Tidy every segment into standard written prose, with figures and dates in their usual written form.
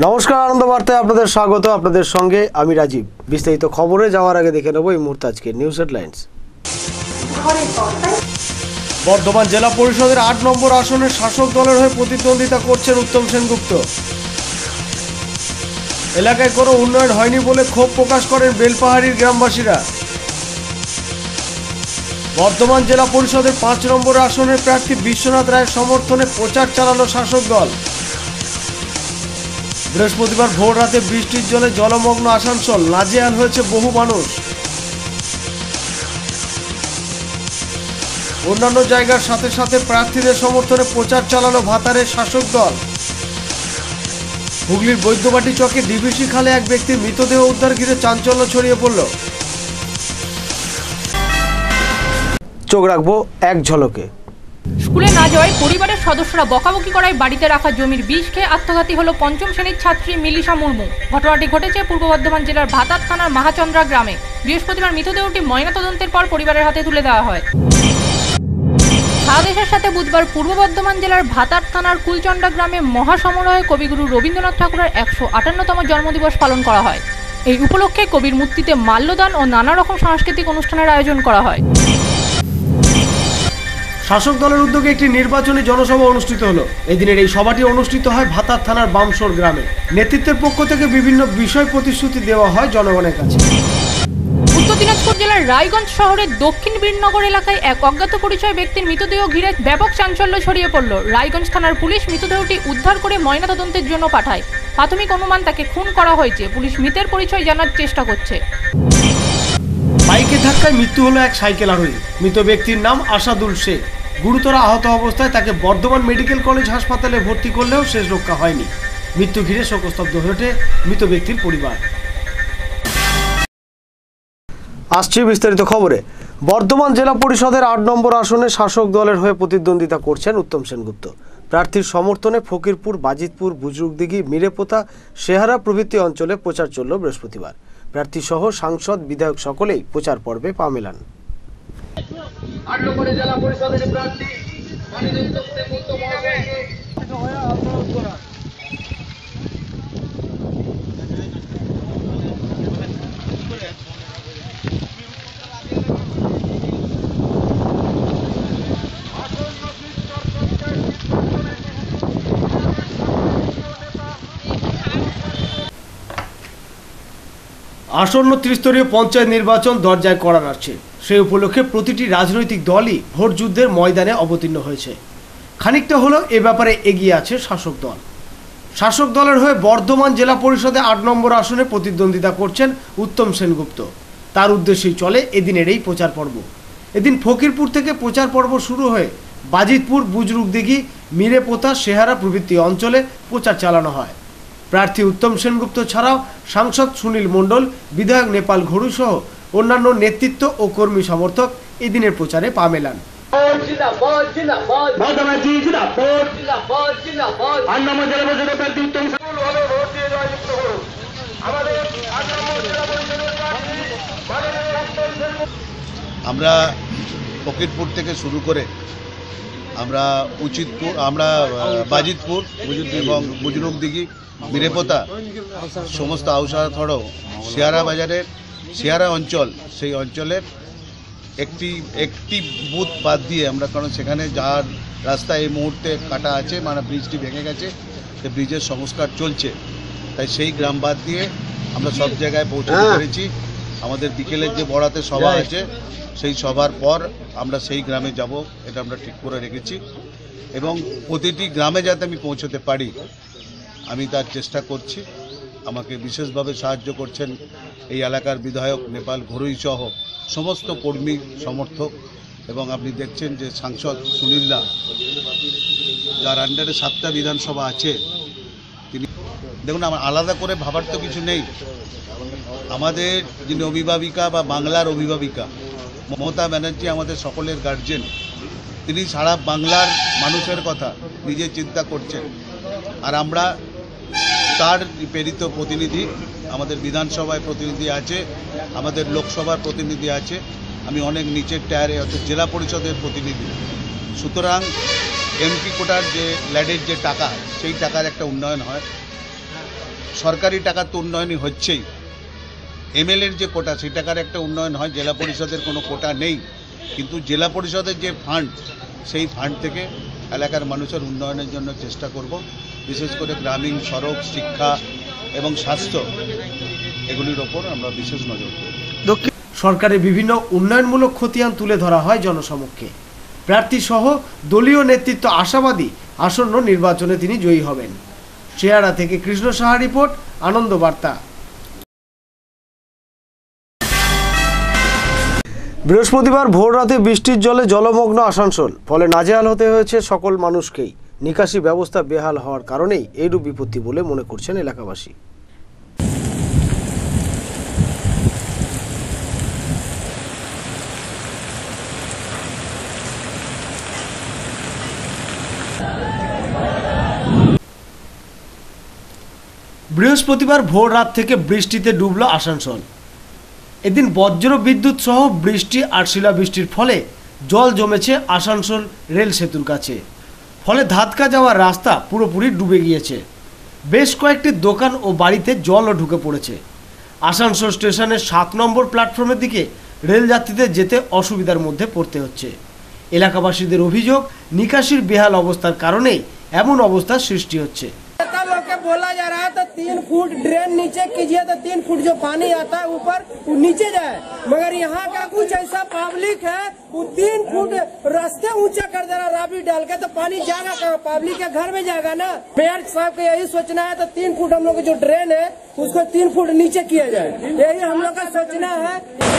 নমস্কার, আনন্দ বার্তায় আপনাদের স্বাগত। আপনাদের সঙ্গে আমি রাজীব। বিস্তারিত খবরে যাওয়ার আগে দেখে নেব এই মুহূর্তে আজকের নিউজ হেডলাইন্স। বর্ধমান জেলা পরিষদের ৮ নম্বর আসনের শাসক দলের হয়ে প্রতিদ্বন্দ্বিতা করছেন উত্তম সেনগুপ্ত। এলাকায় কোনো উন্নয়ন হয়নি বলে ক্ষোভ প্রকাশ করেন বেলপাহাড়ির গ্রামবাসীরা। বর্ধমান জেলা পরিষদের ৫ নম্বর আসনের প্রার্থী বিশ্বনাথ রায়ের সমর্থনে প্রচার চালালো শাসক দল। বৃহস্পতিবার ভোর রাতে বৃষ্টির জলে জলমগ্ন আসানসোল, নাজেহাল হয়েছে বহু মানুষ। অন্যান্য জায়গার সাথে সাথে প্রার্থীদের সমর্থনে প্রচার চালালো ভাতারের শাসক দল। হুগলির বৈদ্যবাটি চকে ডিভিসি খালে এক ব্যক্তির মৃতদেহ উদ্ধার ঘিরে চাঞ্চল্য ছড়িয়ে পড়ল। চোখ রাখবো এক ঝলকে। স্কুলে না যাওয়ায় পরিবারের সদস্যরা বকাবকি করায় বাড়িতে রাখা জমির বীজ খেয়ে আত্মঘাতী হলো পঞ্চম শ্রেণীর ছাত্রী মিলিশা মুর্মু। ঘটনাটি ঘটেছে পূর্ব বর্ধমান জেলার ভাতার থানার মাহাচন্দ্রা গ্রামে। বৃহস্পতিবার মৃতদেহটি ময়নাতদন্তের পর পরিবারের হাতে তুলে দেওয়া হয়। সারা দেশের সাথে বুধবার পূর্ব বর্ধমান জেলার ভাতার থানার কুলচন্ডা গ্রামে মহাসমারোহে কবিগুরু রবীন্দ্রনাথ ঠাকুরের ১৫৮তম জন্মদিবস পালন করা হয়। এই উপলক্ষে কবির মূর্তিতে মাল্যদান ও নানা রকম সাংস্কৃতিক অনুষ্ঠানের আয়োজন করা হয়। শাসক দলের উদ্যোগে একটি নির্বাচনী জনসভা অনুষ্ঠিত হলো। এদিনের এই সভাটি অনুষ্ঠিত হয় ভাতার থানার বামসর গ্রামে। নেতৃত্বের পক্ষ থেকে বিভিন্ন বিষয় প্রতিশ্রুতি দেওয়া হয় জনগণের কাছে। উত্তর দিনাজপুর জেলার রায়গঞ্জ শহরের দক্ষিণ বীরনগর এলাকায় এক অজ্ঞাত পরিচয় ব্যক্তির মৃতদেহ ঘিরে ব্যাপক চাঞ্চল্য ছড়িয়ে পড়ল। রায়গঞ্জ থানার পুলিশ মৃতদেহটি উদ্ধার করে ময়নাতদন্তের জন্য পাঠায়। প্রাথমিক অনুমান তাকে খুন করা হয়েছে। পুলিশ মৃতের পরিচয় জানার চেষ্টা করছে। বাইকের ধাক্কায় মৃত্যু হলো এক সাইকেল আরোহী। মৃত ব্যক্তির নাম আসাদুল শেখ। গুরুতর আহত অবস্থায় তাকে বর্ধমান মেডিকেল কলেজ হাসপাতালে ভর্তি করলেও শেষ রক্ষা হয়নি। মৃত্যু ঘিরে শোকস্তব্ধ হয়ে ওঠে মৃত ব্যক্তির পরিবার। আসছে বিস্তারিত খবরে। বর্ধমান জেলা পরিষদের ৮ নম্বর আসনে শাসক দলের হয়ে প্রতিদ্বন্দ্বিতা করছেন উত্তম সেনগুপ্ত। প্রার্থীর সমর্থনে ফকিরপুর, বাজিতপুর, বুজরুকদিঘি, মিরেপোতা, শেহারা প্রভৃতি অঞ্চলে প্রচার চলল বৃহস্পতিবার। প্রার্থী সহ সাংসদ, বিধায়ক সকলেই প্রচার পর্বে পা মেলান। ৮ নম্বরের জেলা পরিষদের প্রার্থী মাননীয় উত্তম সেনগুপ্ত মহাশয়কে আসন্ন ত্রিস্তরীয় পঞ্চায়েত নির্বাচন দরজায় কড়া নাড়ছে। সেই উপলক্ষে প্রতিটি রাজনৈতিক দলই ভোট যুদ্ধের ময়দানে অবতীর্ণ হয়েছে। খানিকটা হলেও এ ব্যাপারে এগিয়ে আছে শাসক দল। শাসক দলের হয়ে বর্ধমান জেলা পরিষদে ৮ নম্বর আসনে প্রতিদ্বন্দ্বিতা করছেন উত্তম সেনগুপ্ত। তার উদ্দেশ্যেই চলে এদিনের এই প্রচার পর্ব। এদিন ফকিরপুর থেকে প্রচার পর্ব শুরু হয়ে বাজিতপুর, বুজরুকদিঘি, মিরেপোতা, শেহারা প্রভৃতি অঞ্চলে প্রচার চালানো হয়। প্রার্থী উত্তম সেনগুপ্ত ছাড়াও সাংসদ সুনীল মণ্ডল, বিধায়ক নেপাল ঘড়ু সহ অন্যান্য নেতৃত্ব ও কর্মী সমর্থক এদিনের প্রচারে পা মেলান। আমরা ফকিরপুর থেকে শুরু করে আমরা বাজিতপুর এবং বুজরুকদিঘি, মিরেপোতা, সমস্ত আউসাথড়, শেয়ারা বাজারের শেয়ারা অঞ্চল, সেই অঞ্চলের একটি বুথ বাদ দিয়ে আমরা, কারণ সেখানে যার রাস্তা এই মুহূর্তে কাটা আছে, মানে ব্রিজটি ভেঙে গেছে, তো ব্রিজের সংস্কার চলছে, তাই সেই গ্রাম বাদ দিয়ে আমরা সব জায়গায় পৌঁছতে পেরেছি। আমাদের বিকেলের যে বড়াতে সভা আছে, সেই সভার পর আমরা সেই গ্রামে যাব, এটা আমরা ঠিক করে রেখেছি এবং প্রতিটি গ্রামে যাতে আমি পৌঁছতে পারি আমি তার চেষ্টা করছি। আমাকে বিশেষভাবে সাহায্য করছেন এই এলাকার বিধায়ক নেপাল ঘড়ুই সহ সমস্ত কর্মী সমর্থক, এবং আপনি দেখছেন যে সাংসদ সুনীলদা, যার আন্ডারে 7টা বিধানসভা আছে, তিনি দেখুন, আমার আলাদা করে ভাবার তো কিছু নেই। আমাদের যিনি অভিভাবিকা বা বাংলার অভিভাবিকা মমতা ব্যানার্জি আমাদের সকলের গার্জেন, তিনি সারা বাংলার মানুষের কথা নিজে চিন্তা করছেন, আর আমরা তার প্রেরিত প্রতিনিধি। আমাদের বিধানসভায় প্রতিনিধি আছে, আমাদের লোকসভার প্রতিনিধি আছে, আমি অনেক নিচের টায়ারে অর্থাৎ জেলা পরিষদের প্রতিনিধি। সুতরাং এমপি কোটার যে ল্যাডের যে টাকা, সেই টাকার একটা উন্নয়ন হয়। সরকারি টাকা তো উন্নয়নই হচ্ছেই, এমএলএর যে কোটা সেই টাকার একটা উন্নয়ন হয়, জেলা পরিষদের কোনো কোটা নেই, কিন্তু জেলা পরিষদের যে ফান্ড সেই ফান্ড থেকে এলাকার মানুষের উন্নয়নের জন্য চেষ্টা করব। বিশেষ করে গ্রামীণ সড়ক, শিক্ষা এবং স্বাস্থ্য এগুলির ওপর আমরা বিশেষ নজর দেব। সরকারের বিভিন্ন উন্নয়নমূলক খতিয়ান তুলে ধরা হয় জনসমক্ষে। প্রার্থী সহ দলীয় নেতৃত্ব আশাবাদী আসন্ন নির্বাচনে তিনি জয়ী হবেন। শেয়ারা থেকে কৃষ্ণ সাহা রিপোর্ট, আনন্দ বার্তা। বৃহস্পতিবার ভোর রাতে বৃষ্টির জলে জলমগ্ন আসানসোল, ফলে নাজেহাল হতে হয়েছে সকল মানুষকেই। নিকাশি ব্যবস্থা বেহাল হওয়ার কারণেই এইরূপ বিপত্তি বলে মনে করছেন এলাকাবাসী। বৃহস্পতিবার ভোর রাত থেকে বৃষ্টিতে ডুবল আসানসোল। এদিন বজ্র বিদ্যুৎ সহ বৃষ্টি আর শিলাবৃষ্টির ফলে জল জমেছে আসানসোল রেল সেতুর কাছে, ফলে ধাতকা যাওয়ার রাস্তা পুরোপুরি ডুবে গিয়েছে। বেশ কয়েকটি দোকান ও বাড়িতে জলও ঢুকে পড়েছে। আসানসোল স্টেশনের 7 নম্বর প্ল্যাটফর্মের দিকে রেলযাত্রীদের যেতে অসুবিধার মধ্যে পড়তে হচ্ছে। এলাকাবাসীদের অভিযোগ, নিকাশির বেহাল অবস্থার কারণেই এমন অবস্থার সৃষ্টি হচ্ছে। बोला जा रहा है तो 3 फुट ड्रेन नीचे कीजिए तो 3 फुट जो पानी आता है ऊपर वो नीचे जाए, मगर यहाँ का कुछ ऐसा पब्लिक है वो 3 फुट रास्ते ऊंचा कर दे रहा राबी डाल के, तो पानी जाएगा कहाँ? पब्लिक के घर में जाएगा ना। मेयर साहब को यही सोचना है तो 3 फुट हम लोग जो ड्रेन है उसको 3 फुट नीचे किया जाए, यही हम लोग का सोचना है।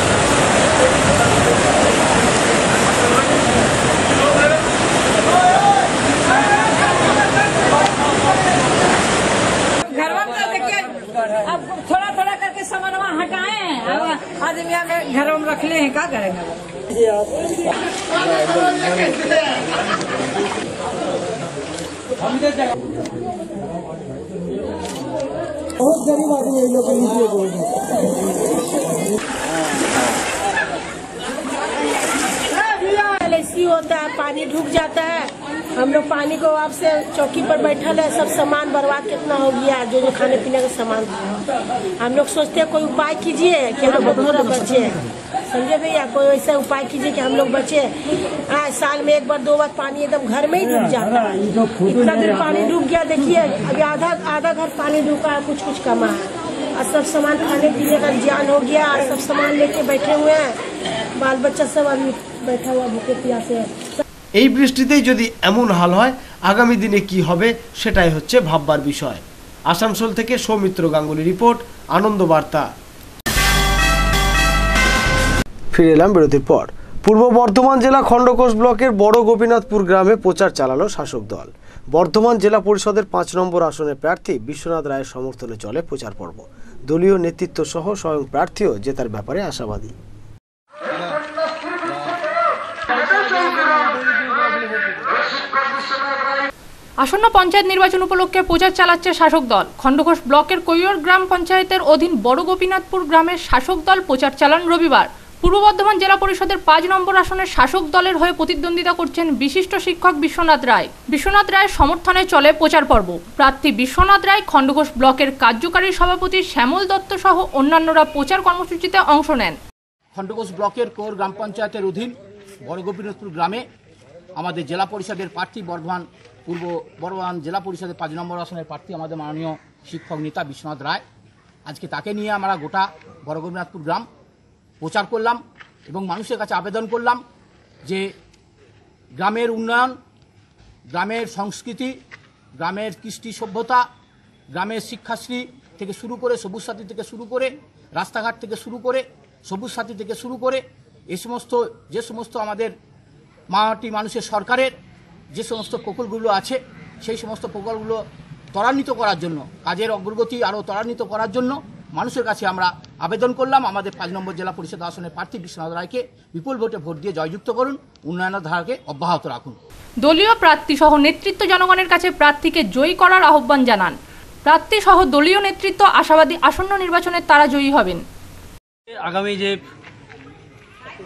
अब थोड़ा थोड़ा करके सामान वहाँ हटाए, अब आदमी आके घरों में रख ले हैं, क्या करेंगे? बहुत गरीब आदमी है लोग ऐसी होता है, पानी ढुक जाता है। हम लोग पानी को आपसे चौकी पर बैठल है, सब सामान बर्बाद कितना हो गया, जो जो खाने पीने का सामान। हम लोग सोचते हैं कोई उपाय कीजिए कि हम लोग थोड़ा बचे, समझे भैया, कोई ऐसा उपाय कीजिए कि हम लोग बचे। साल में 1 बार 2 बार पानी एकदम घर में ही डूब जाता है। इतना देर पानी डूब गया, देखिए अभी आधा घर पानी डूबा है, कुछ कमा है, और सब सामान खाने पीने का जियान हो गया, और सब सामान लेके बैठे हुए हैं, बाल बच्चा सब अभी बैठा हुआ भूखे प्यासे है। এই বৃষ্টিতেই যদি এমন হাল হয়, আগামী দিনে কি হবে সেটাই হচ্ছে ভাববার বিষয়। আসানসোল থেকে সৌমিত্র গাঙ্গুলি রিপোর্ট, আনন্দ বার্তা। ফিরে এলাম বিরতির পর। পূর্ব বর্ধমান জেলা খণ্ডঘোষ ব্লকের বড় গোপীনাথপুর গ্রামে প্রচার চালালো শাসক দল। বর্ধমান জেলা পরিষদের 5 নম্বর আসনের প্রার্থী বিশ্বনাথ রায়ের সমর্থনে চলে প্রচার পর্ব। দলীয় নেতৃত্ব সহ স্বয়ং প্রার্থীও জেতার ব্যাপারে আশাবাদী। আসন্ন পঞ্চায়েত নির্বাচন উপলক্ষে প্রচার চালাচ্ছে শাসক দল। খণ্ডঘোষ ব্লকের কৈয়র গ্রাম পঞ্চায়েতের অধীন বড় গোপীনাথপুর গ্রামের শাসক দল প্রচার চালান রবিবার। পূর্ব বর্ধমান জেলা পরিষদের 5 নম্বর আসনের শাসক দলের হয়ে প্রতিদ্বন্দ্বিতা করছেন বিশিষ্ট শিক্ষক বিশ্বনাথ রায়। বিশ্বনাথ রায়ের সমর্থনে চলে প্রচার পর্ব। প্রার্থী বিশ্বনাথ রায়, খণ্ডঘোষ ব্লকের কার্যকারী সভাপতি শ্যামল দত্ত সহ অন্যান্যরা প্রচার কর্মসূচিতে অংশ নেন। খণ্ডঘোষ ব্লকের কৈয়র গ্রাম পঞ্চায়েতের অধীন বড় গোপীনাথপুর গ্রামে আমাদের জেলা পরিষদের প্রার্থী, পূর্ব বর্ধমান জেলা পরিষদের 5 নম্বর আসনের প্রার্থী আমাদের মাননীয় শিক্ষক নেতা বিশ্বনাথ রায়। আজকে তাকে নিয়ে আমরা গোটা বড় গোপীনাথপুর গ্রাম প্রচার করলাম এবং মানুষের কাছে আবেদন করলাম যে গ্রামের উন্নয়ন, গ্রামের সংস্কৃতি, গ্রামের কৃষ্টি সভ্যতা, গ্রামের শিক্ষাশ্রী থেকে শুরু করে, সবুজ সাথী থেকে শুরু করে, রাস্তাঘাট থেকে শুরু করে, সবুজ সাথী থেকে শুরু করে যে সমস্ত আমাদের মাটি মানুষের সরকারের যে সমস্ত প্রকল্পগুলো আছে সেই সমস্ত প্রকল্পগুলো ত্বরান্বিত করার জন্য, কাজের অগ্রগতি আরও ত্বরান্বিত করার জন্য মানুষের কাছে আমরা আবেদন করলাম। আমাদের 5 নম্বর জেলা পরিষদ আসনের প্রার্থী বিশ্বনাথ রায়কে বিপুল ভোটে ভোট দিয়ে জয়যুক্ত করুন, উন্নয়নের ধারাকে অব্যাহত রাখুন। দলীয় প্রার্থী সহ নেতৃত্ব জনগণের কাছে প্রার্থীকে জয়ী করার আহ্বান জানান। প্রার্থী সহ দলীয় নেতৃত্ব আশাবাদী আসন্ন নির্বাচনে তারা জয়ী হবেন। আগামী যে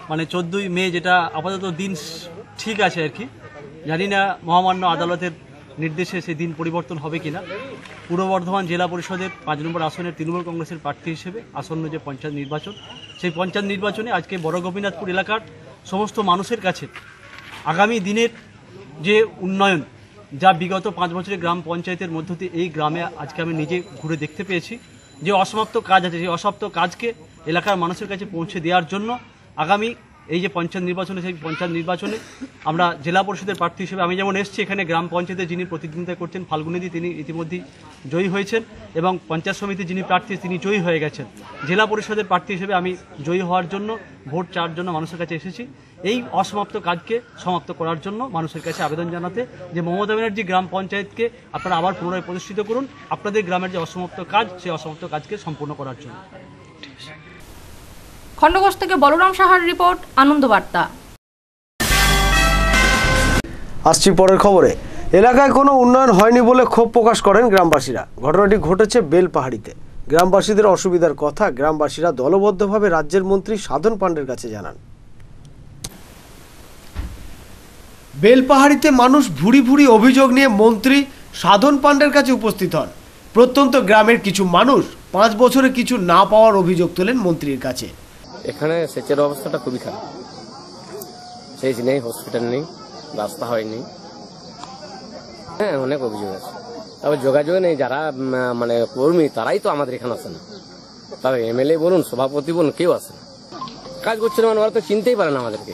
14ই মে, যেটা আপাতত দিন ঠিক আছে আর কি, জানি না মহামান্য আদালতের নির্দেশে সেই দিন পরিবর্তন হবে কিনা। পূর্ব বর্ধমান জেলা পরিষদের 5 নম্বর আসনের তৃণমূল কংগ্রেসের প্রার্থী হিসেবে আসন্ন যে পঞ্চায়েত নির্বাচন, সেই পঞ্চায়েত নির্বাচনে আজকে বড় গোপীনাথপুর এলাকার সমস্ত মানুষের কাছে আগামী দিনের যে উন্নয়ন, যা বিগত 5 বছরের গ্রাম পঞ্চায়েতের মধ্য দিয়ে এই গ্রামে আজকে আমি নিজে ঘুরে দেখতে পেয়েছি, যে অসমাপ্ত কাজ আছে, সেই অসমাপ্ত কাজকে এলাকার মানুষের কাছে পৌঁছে দেওয়ার জন্য আগামী এই যে পঞ্চায়েত নির্বাচনে, সেই পঞ্চায়েত নির্বাচনে আমরা জেলা পরিষদের প্রার্থী হিসেবে আমি যেমন এসেছি, এখানে গ্রাম পঞ্চায়েতে যিনি প্রতিদ্বন্দ্বিতা করছেন ফাল্গুনিদি, তিনি ইতিমধ্যেই জয়ী হয়েছেন এবং পঞ্চায়েত সমিতির যিনি প্রার্থী তিনি জয়ী হয়ে গেছেন। জেলা পরিষদের প্রার্থী হিসেবে আমি জয়ী হওয়ার জন্য ভোট চাওয়ার জন্য মানুষের কাছে এসেছি, এই অসমাপ্ত কাজকে সমাপ্ত করার জন্য মানুষের কাছে আবেদন জানাতে, যে মমতা ব্যানার্জি গ্রাম পঞ্চায়েতকে আপনারা আবার পুনরায় প্রতিষ্ঠিত করুন, আপনাদের গ্রামের যে অসমাপ্ত কাজ, সেই অসমাপ্ত কাজকে সম্পূর্ণ করার জন্য। খণ্ডঘোষ থেকে বলরাম সাহার রিপোর্ট, আনন্দবার্তা। আসছি পরের খবরে। এলাকায় কোনো উন্নয়ন হয়নি বলে ক্ষোভ প্রকাশ করেন গ্রামবাসীরা। ঘটনাটি ঘটেছে বেলপাহাড়িতে। গ্রামবাসীদের অসুবিধার কথা গ্রামবাসীরা দলবদ্ধভাবে রাজ্যের মন্ত্রী সাধন পাণ্ডের কাছে জানান। বেলপাহাড়িতে মানুষ ভুরি ভুরি অভিযোগ নিয়ে মন্ত্রী সাধন পাণ্ডের কাছে উপস্থিত হন। প্রত্যন্ত গ্রামের কিছু মানুষ 5 বছরে কিছু না পাওয়ার অভিযোগ তোলেন মন্ত্রীর কাছে। এখানে সেচের অবস্থাটা খুবই খারাপ, সেচ নেই, হসপিটাল নেই, রাস্তা হয়নি, হ্যাঁ অনেক অভিযোগ আছে। তবে যোগাযোগ নেই, যারা মানে কর্মী তারাই তো আমাদের এখানে আসে না, তবে এমএলএ বলুন, সভাপতি বলুন, কেউ আসে না, কাজ করছে না, মানে ওরা তো চিনতেই পারে না আমাদেরকে।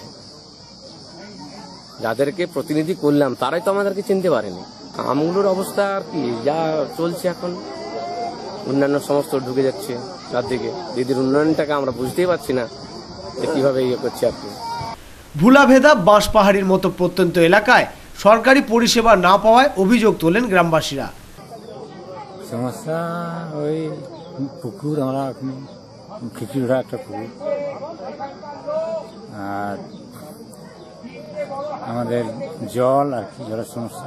যাদেরকে প্রতিনিধি করলাম তারাই তো আমাদেরকে চিনতে পারেনি। আমগুলোর অবস্থা আর কি, যা চলছে এখন, অন্যান্য সমস্ত ঢুকে যাচ্ছে চারদিকে। দিদির উন্নয়নটাকে আমরা বুঝতেই পারছি না যে কিভাবে ইয়ে করছে আর কি। ভুলাভেদা, বাঁশপাহাড়ির মতো প্রত্যন্ত এলাকায় সরকারি পরিষেবা না পাওয়ায় অভিযোগ তোলেন গ্রামবাসীরা। সমস্যা ওই পুকুর, আমরা খিচুড়া একটা পুকুর, আর আমাদের জল আর কি, জলের সমস্যা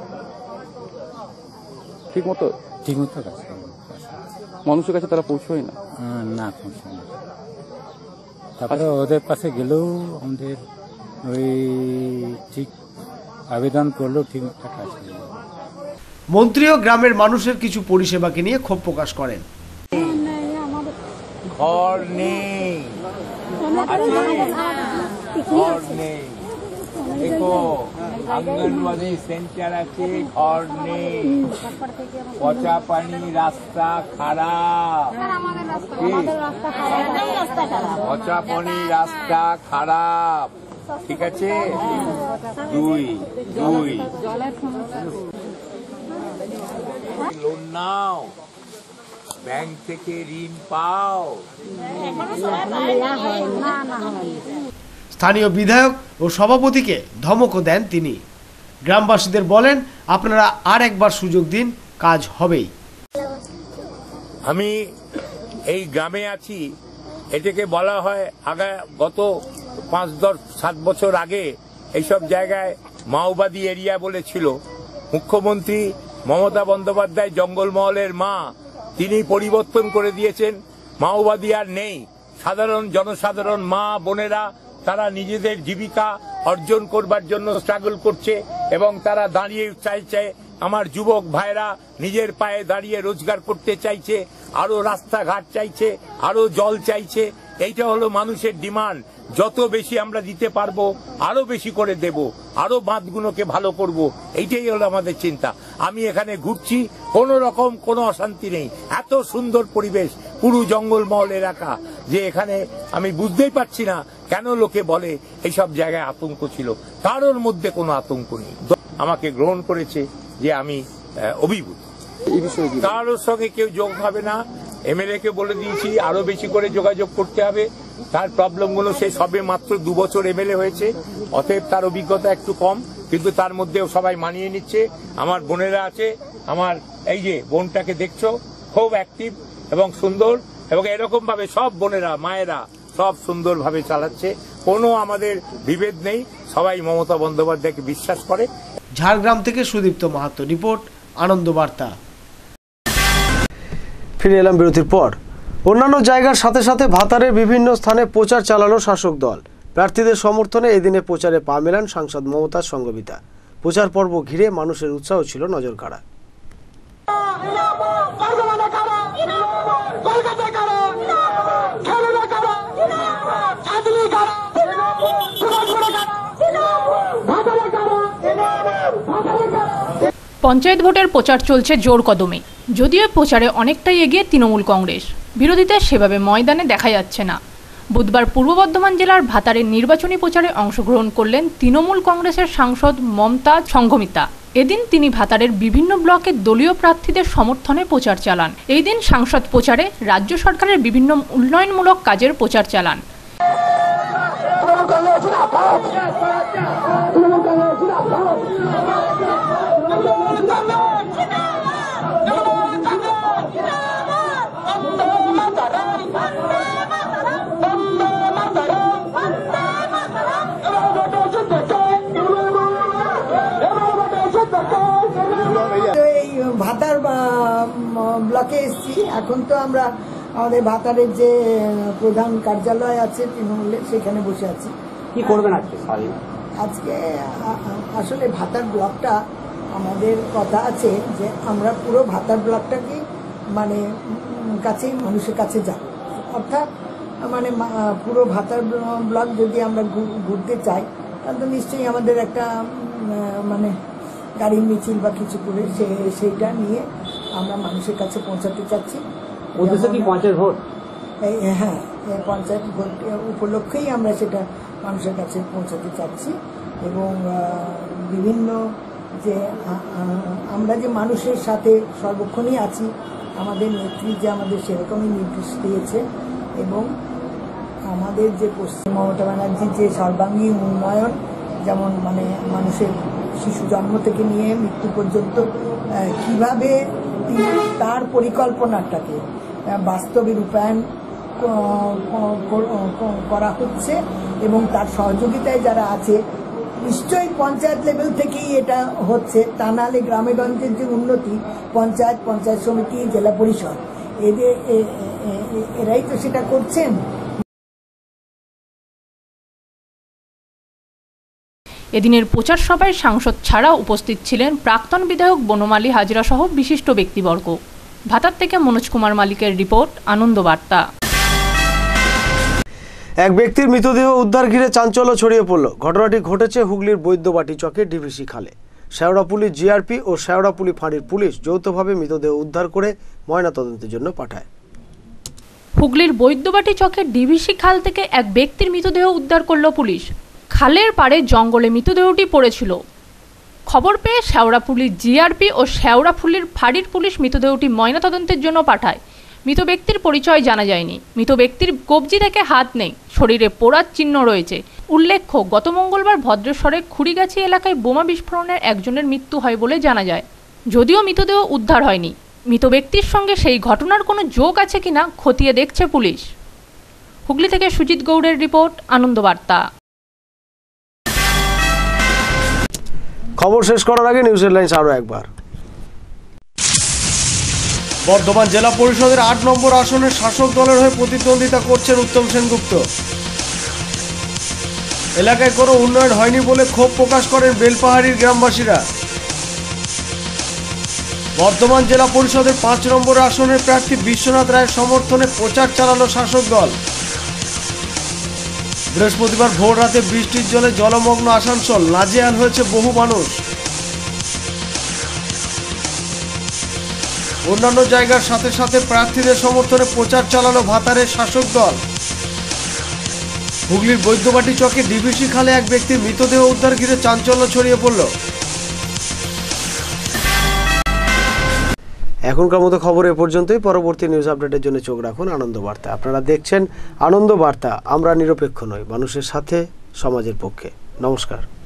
ঠিক মতো কাজ মানুষের কাছে তারা পৌঁছয় না, না পৌঁছয় না। তারপরে ওদের পাশে গেলেও আমাদের ওই ঠিক আবেদন করলেও ঠিক একটা কাজ হয়। মন্ত্রীও গ্রামের মানুষের কিছু পরিষেবাকে নিয়ে ক্ষোভ প্রকাশ করেন। ঘর নেই, ঘর নেই, দেখো আঙ্গনবাড়ি সেন্টার আছে, ঘর নেই, পচা পানি, রাস্তা খারাপ, পচা পানি, রাস্তা খারাপ, ঠিক আছে। দুই লোন নাও, ব্যাংক থেকে ঋণ পাও। স্থানীয় বিধায়ক ও সভাপতিকে ধমকও দেন তিনি। গ্রামবাসীদের বলেন, আপনারা আর একবার সুযোগ দিন, কাজ হবেই। আমি এই গ্রামে আছি, এটাকে বলা হয় গত 5-10-7 বছর আগে এইসব জায়গায় মাওবাদী এরিয়া বলেছিল। মুখ্যমন্ত্রী মমতা বন্দ্যোপাধ্যায় জঙ্গলমহলের মা, তিনি পরিবর্তন করে দিয়েছেন, মাওবাদী আর নেই। সাধারণ জনসাধারণ মা বোনেরা তারা নিজেদের জীবিকা অর্জন করবার জন্য স্ট্রাগল করছে এবং তারা দাঁড়িয়ে চাইছে, আমার যুবক ভাইরা নিজের পায়ে দাঁড়িয়ে রোজগার করতে চাইছে, আরো রাস্তাঘাট চাইছে, আরো জল চাইছে। এইটা হলো মানুষের ডিমান্ড। যত বেশি আমরা দিতে পারবো আরো বেশি করে দেব, আরো বাঁধগুলোকে ভালো করব, এইটাই হলো আমাদের চিন্তা। আমি এখানে ঘুরছি, কোন রকম কোনো অশান্তি নেই, এত সুন্দর পরিবেশ, পুরো জঙ্গলমহল এলাকা, যে এখানে আমি বুঝতেই পারছি না কেন লোকে বলে এইসব জায়গায় আতঙ্ক ছিল। কারোর মধ্যে কোনো আতঙ্ক নেই। আমাকে গ্রহণ করেছে যে আমি অভিভূত, কারোর সঙ্গে কেউ যোগ হবে না। এমএলএ কে বলে দিয়েছি আরো বেশি করে যোগাযোগ করতে হবে। তার প্রবলেমগুলো, সে সবে মাত্র 2 বছর এমএলএ হয়েছে, অতএব তার অভিজ্ঞতা একটু কম, কিন্তু তার মধ্যেও সবাই মানিয়ে নিচ্ছে। আমার বোনেরা আছে, আমার এই যে বোনটাকে দেখছো, খুব অ্যাক্টিভ এবং সুন্দর, এবং এরকম ভাবে সব বোনেরা মায়েরা সব সুন্দরভাবে চালাচ্ছে। কোনো আমাদের বিভেদ নেই, সবাই মমতা বন্দ্যোপাধ্যায়কে বিশ্বাস করে। ঝাড়গ্রাম থেকে সুদীপ্ত মাহাতো রিপোর্ট, আনন্দবার্তা। ফিরে এলাম বিরতির পর। অন্যান্য জায়গার সাথে সাথে ভাতারের বিভিন্ন স্থানে প্রচার চালানো শাসক দল। প্রার্থীদের সমর্থনে এদিনে প্রচারে পা মেলান সাংসদ মমতাজ সংঘমিতা। প্রচার পর্ব ঘিরে মানুষের উৎসাহ ছিল নজর কাড়া। পঞ্চায়েত ভোটের প্রচার চলছে জোর কদমে। যদিও প্রচারে অনেকটাই এগিয়ে তৃণমূল কংগ্রেস, বিরোধীদের সেভাবে ময়দানে দেখা যাচ্ছে না। বুধবার পূর্ব বর্ধমান জেলার ভাতারের নির্বাচনী প্রচারে অংশগ্রহণ করলেন তৃণমূল কংগ্রেসের সাংসদ মমতা সংঘমিতা। এদিন তিনি ভাতারের বিভিন্ন ব্লকের দলীয় প্রার্থীদের সমর্থনে প্রচার চালান। এই দিন সাংসদ প্রচারে রাজ্য সরকারের বিভিন্ন উন্নয়নমূলক কাজের প্রচার চালান। ভাতার ব্লকে এসেছি। এখন তো আমরা আমাদের ভাতারের যে প্রধান কার্যালয় আছে তৃণমূলের, সেখানে বসে আছি। কি করবেন আজকে? আজকে আসলে ভাতার ব্লকটা আমাদের কথা আছে যে আমরা পুরো ভাতার ব্লকটাকে মানে কাছেই মানুষের কাছে যাব, অর্থাৎ মানে পুরো ভাতার ব্লক যদি আমরা ঘুরতে চাই তাহলে তো নিশ্চয়ই আমাদের একটা মানে গাড়ি মিছিল বা কিছু করে সেইটা নিয়ে আমরা মানুষের কাছে পৌঁছাতে চাচ্ছি। পঞ্চায়েত ভোট? হ্যাঁ, পঞ্চায়েত ভোট উপলক্ষেই আমরা সেটা মানুষের কাছে পৌঁছাতে চাচ্ছি। এবং বিভিন্ন যে আমরা যে মানুষের সাথে সর্বক্ষণই আছি, আমাদের নেত্রী যে আমাদের সেরকমই নির্দেশ দিয়েছে। এবং আমাদের যে পশ্চিম মমতা ব্যানার্জির যে সর্বাঙ্গীন উন্নয়ন, যেমন মানে মানুষের শিশু জন্ম থেকে নিয়ে মৃত্যু পর্যন্ত কিভাবে তার পরিকল্পনাটাকে বাস্তবে রূপায়ণ করা হচ্ছে এবং তার সহযোগিতায় যারা আছে, নিশ্চয়ই পঞ্চায়েত লেভেল থেকেই এটা হচ্ছে। তা নাহলে গ্রামে গঞ্জের যে উন্নতি, পঞ্চায়েত, পঞ্চায়েত সমিতি, জেলা পরিষদ, এরাই তো সেটা করছেন। এদিনের প্রচার সভায় সাংসদ ছাড়াও উপস্থিত ছিলেন প্রাক্তন বিধায়ক বনমালী হাজরা সহ বিশিষ্ট ব্যক্তিবর্গ। ভাতার থেকে মনোজ কুমার মালিকের রিপোর্ট, আনন্দ বার্তা। এক ব্যক্তির মৃতদেহ উদ্ধার ঘিরে চাঞ্চল্য ছড়িয়ে পড়ল। ঘটনাটি ঘটেছে হুগলির বৈদ্যবাটি চকের ডিভিসি খালে। শেওড়াপুলি জিআরপি ও শেওড়াপুলি ফাঁড়ির পুলিশ যৌথভাবে মৃতদেহ উদ্ধার করে ময়নাতদন্তের জন্য পাঠায়। হুগলির বৈদ্যবাটি চকের ডিভিসি খাল থেকে এক ব্যক্তির মৃতদেহ উদ্ধার করল পুলিশ। খালের পাড়ে জঙ্গলে মৃতদেহটি পড়েছিল। খবর পেয়ে শেওড়াপুলি জিআরপি ও শেওড়াফুলির ফাঁড়ির পুলিশ মৃতদেহটি ময়নাতদন্তের জন্য পাঠায়। মৃত ব্যক্তির পরিচয় জানা যায়নি। মৃত ব্যক্তির কবজি থেকে হাত নেই, শরীরে পোড়ার চিহ্ন রয়েছে। উল্লেখ্য, গত মঙ্গলবার ভদ্রেশ্বরের খুড়িগাছি এলাকায় বোমা বিস্ফোরণের একজনের মৃত্যু হয় বলে জানা যায়। যদিও মৃতদেহ উদ্ধার হয়নি, মৃত ব্যক্তির সঙ্গে সেই ঘটনার কোনো যোগ আছে কিনা খতিয়ে দেখছে পুলিশ। হুগলি থেকে সুজিত গৌড়ের রিপোর্ট, আনন্দ বার্তা। খবর শেষ করার আগে নিউজ হেডলাইন্স আরও একবার। বর্ধমান জেলা পরিষদের ৮ নম্বর আসনের শাসক দলের হয়ে প্রতিদ্বন্দ্বিতা করছেন উত্তম সেনগুপ্ত। এলাকায় কোনো উন্নয়ন হয়নি বলে ক্ষোভ প্রকাশ করেন বেলপাহাড়ির গ্রামবাসীরা। বর্ধমান জেলা পরিষদের ৫ নম্বর আসনের প্রার্থী বিশ্বনাথ রায়ের সমর্থনে প্রচার চালানো শাসক দল। বৃহস্পতিবার ভোর রাতে বৃষ্টির জলে জলমগ্ন আসানসোল, নাজেহাল হয়েছে বহু মানুষ। অন্যান্য জায়গার সাথে সাথে প্রার্থীদের সমর্থনে প্রচার চালানো ভাতারের শাসক দল। হুগলির বৈদ্যবাটি চকে ডিভিসি খালে এক ব্যক্তির মৃতদেহ উদ্ধার ঘিরে চাঞ্চল্য ছড়িয়ে পড়ল। এখনকার মতো খবর এ পর্যন্তই। পরবর্তী নিউজ আপডেটের জন্য চোখ রাখুন আনন্দ বার্তা। আপনারা দেখছেন আনন্দ বার্তা। আমরা নিরপেক্ষ নই, মানুষের সাথে, সমাজের পক্ষে। নমস্কার।